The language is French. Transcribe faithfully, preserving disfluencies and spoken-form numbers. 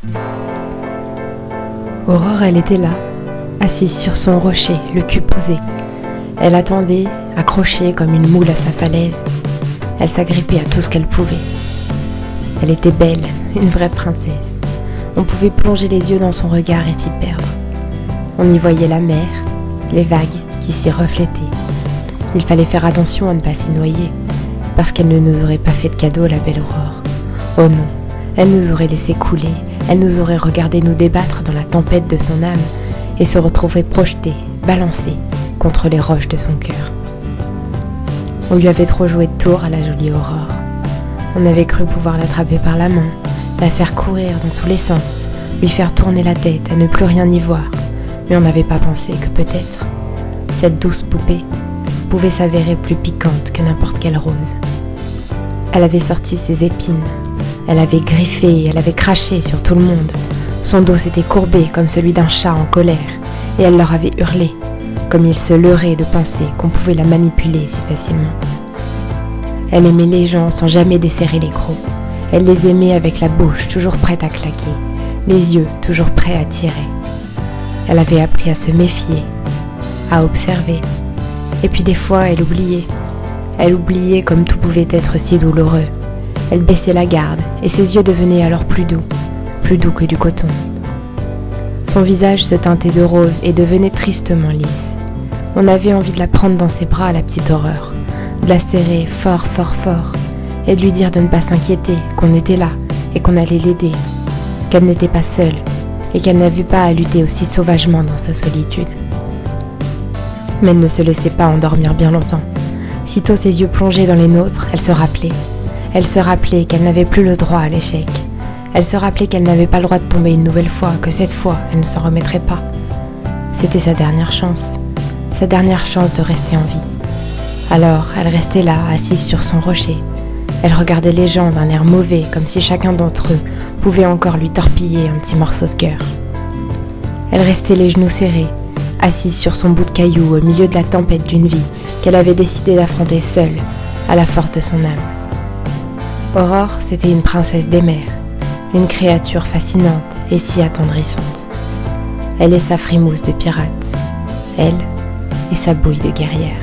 Aurore, elle était là, assise sur son rocher, le cul posé. Elle attendait, accrochée comme une moule à sa falaise. Elle s'agrippait à tout ce qu'elle pouvait. Elle était belle, une vraie princesse. On pouvait plonger les yeux dans son regard et s'y perdre. On y voyait la mer, les vagues qui s'y reflétaient. Il fallait faire attention à ne pas s'y noyer, parce qu'elle ne nous aurait pas fait de cadeau, la belle Aurore. Oh non, elle nous aurait laissé couler, elle nous aurait regardé nous débattre dans la tempête de son âme et se retrouver projetés, balancés contre les roches de son cœur. On lui avait trop joué de tour à la jolie Aurore. On avait cru pouvoir l'attraper par la main, la faire courir dans tous les sens, lui faire tourner la tête à ne plus rien y voir. Mais on n'avait pas pensé que peut-être cette douce poupée pouvait s'avérer plus piquante que n'importe quelle rose. Elle avait sorti ses épines, elle avait griffé, elle avait craché sur tout le monde. Son dos s'était courbé comme celui d'un chat en colère, et elle leur avait hurlé, comme il se leurrait de penser qu'on pouvait la manipuler si facilement. Elle aimait les gens sans jamais desserrer les crocs. Elle les aimait avec la bouche toujours prête à claquer, les yeux toujours prêts à tirer. Elle avait appris à se méfier, à observer. Et puis des fois, elle oubliait. Elle oubliait comme tout pouvait être si douloureux. Elle baissait la garde et ses yeux devenaient alors plus doux, plus doux que du coton. Son visage se teintait de rose et devenait tristement lisse. On avait envie de la prendre dans ses bras, la petite Aurore, de la serrer fort, fort, fort, et de lui dire de ne pas s'inquiéter, qu'on était là et qu'on allait l'aider, qu'elle n'était pas seule et qu'elle n'avait pas à lutter aussi sauvagement dans sa solitude. Mais elle ne se laissait pas endormir bien longtemps. Sitôt ses yeux plongés dans les nôtres, elle se rappelait. Elle se rappelait qu'elle n'avait plus le droit à l'échec. Elle se rappelait qu'elle n'avait pas le droit de tomber une nouvelle fois, que cette fois, elle ne s'en remettrait pas. C'était sa dernière chance, sa dernière chance de rester en vie. Alors, elle restait là, assise sur son rocher. Elle regardait les gens d'un air mauvais, comme si chacun d'entre eux pouvait encore lui torpiller un petit morceau de cœur. Elle restait les genoux serrés, assise sur son bout de caillou au milieu de la tempête d'une vie qu'elle avait décidé d'affronter seule, à la force de son âme. Aurore, c'était une princesse des mers, une créature fascinante et si attendrissante. Elle et sa frimousse de pirate, elle et sa bouille de guerrière.